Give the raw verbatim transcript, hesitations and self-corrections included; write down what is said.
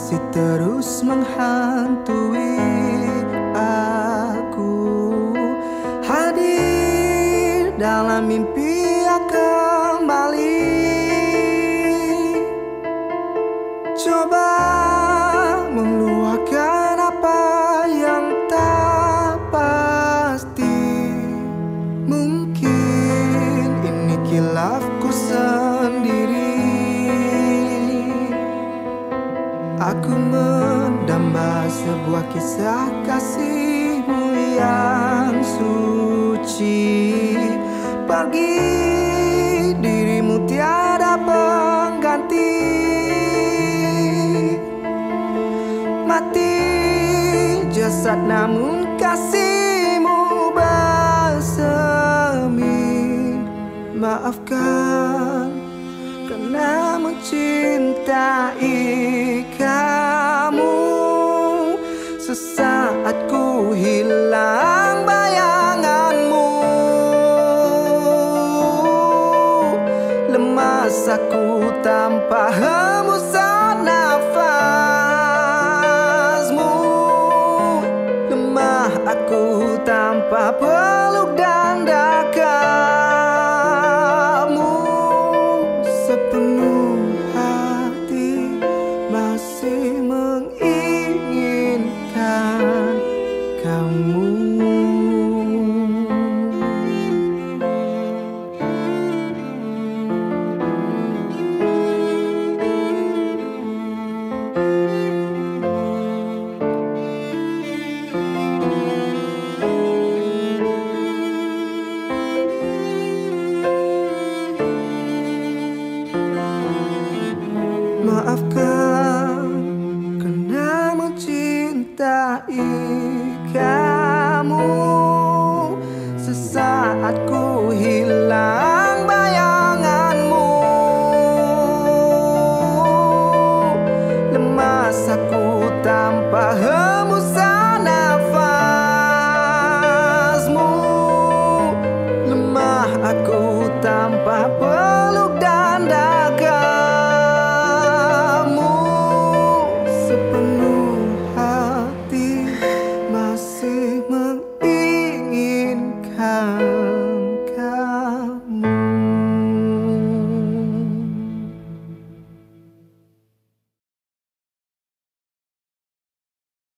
masih terus menghantui aku. Hadir dalam mimpi kembali, coba meluahkan apa yang tak pasti. Mungkin ini kilafku sendiri. Aku mendamba sebuah kisah kasihmu yang suci. Pergi dirimu tiada pengganti. Mati jasad namun kasihmu bersemi. Maafkan karena mencintai kamu. Sesaat ku hilang bayanganmu, lemas aku tanpa